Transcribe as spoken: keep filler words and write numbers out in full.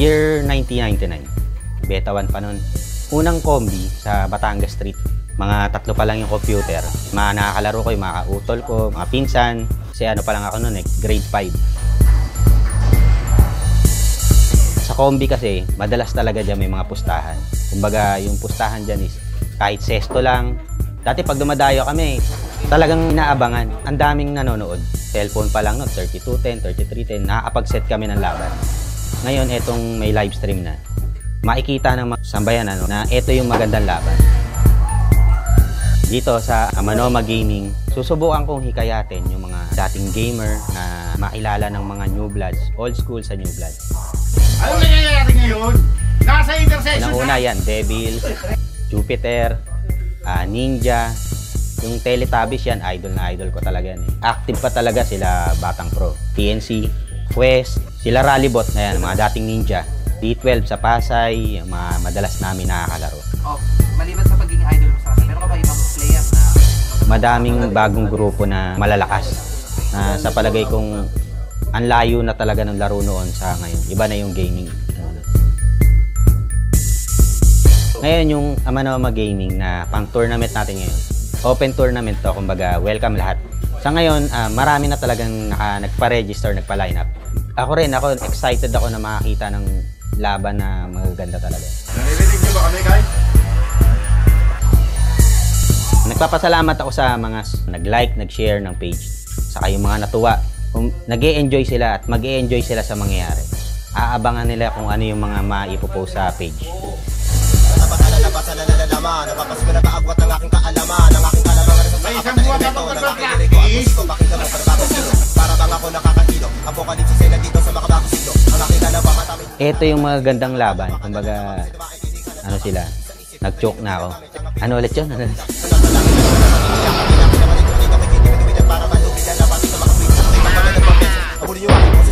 Year nineteen ninety-nine. Beta one pa nun. Unang combi sa Batangas Street. Mga tatlo pa lang yung computer. Mga nakakalaro ko, yung mga kautol ko, mga pinsan. Kasi ano pa lang ako nun eh, grade five. Sa combi kasi, madalas talaga dyan may mga pustahan. Kumbaga, yung pustahan dyan is kahit sesto lang. Dati pag dumadayo kami, talagang inaabangan. Ang daming nanonood. Cellphone pa lang nun, thirty-two ten, thirty-three ten. Nakakapag-set kami ng laban. Ngayon, etong may live stream na. Makikita ng mga sambayan ano, na ito yung magandang laban. Dito sa Amanoma Gaming, susubukan kong hikayatin yung mga dating gamer na makilala ng mga new bloods, old school sa new bloods. Ano nangyayari ngayon? Nasa intersection na! Una yan, Devil, Jupiter, uh, Ninja, yung Teletubbies yan, idol na idol ko talaga yan eh. Active pa talaga sila Batang Pro, T N C, Quest, sila Rallybot na yan, mga dating Ninja, D twelve sa Pasay, yung mga madalas namin nakakalaro. Oh, maliban sa pagiging idol mo sa kanila, meron ka ba ibang player na... Madaming bagong grupo na malalakas. Na sa palagay kong ang layo na talaga ng laro noon sa ngayon. Iba na yung gaming. Ngayon yung Amanoma Gaming na pang tournament natin ngayon. Open tournament to, kumbaga welcome lahat. Sa ngayon, uh, marami na talagang naka, nagpa-register, nagpa-line up. Ako rin, ako excited ako na makakita ng laban na magaganda talaga. Naririnig niyo ba kami, guys? Nagpapasalamat ako sa mga nag-like, nag-share ng page. Saka yung mga natuwa. Kung nag-e-enjoy sila at mag-e-enjoy sila sa mangyayari. Aabangan nila kung ano yung mga maipopost sa page. May isang buwan na itong pag-practice. Ito yung mga gandang laban. Kumbaga, ano sila, nag-choke na ako. Ano ulit yun? Ano ulit?